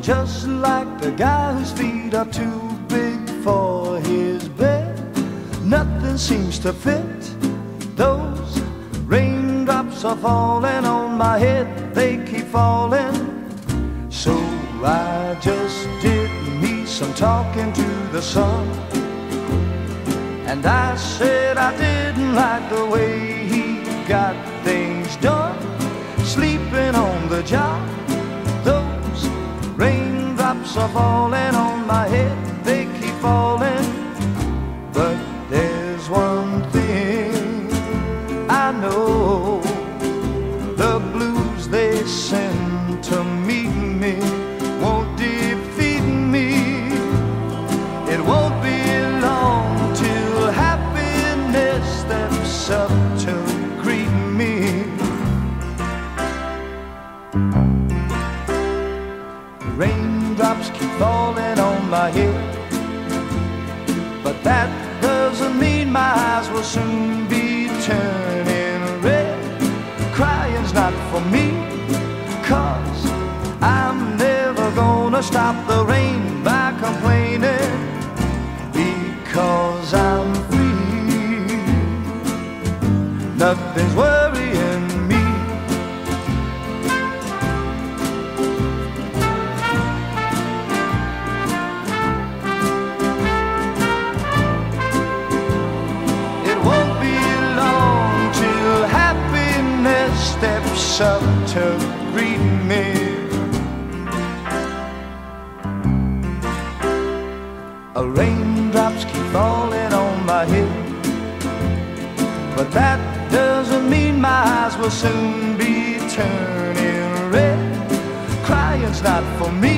just like the guy whose feet are too big for his bed. Nothing seems to fit. Those raindrops are falling on my head, they keep falling. So I just did me some talking to the sun, and I said I didn't like the way he got things done, sleeping on the job. Those raindrops are falling on my head, they keep falling. But there's one thing I know, the blues they send to meet me won't defeat me. It won't be long till happiness steps up to greet me. Raindrops keep falling on my head, but that doesn't mean my eyes will soon be turning red. Crying's not for me, 'cause I'm never gonna stop the rain by complaining, because I'm free. Nothing's worrying me. It won't be long till happiness steps up to greet me. Raindrops keep falling on my head, but that doesn't mean my eyes will soon be turning red. Crying's not for me,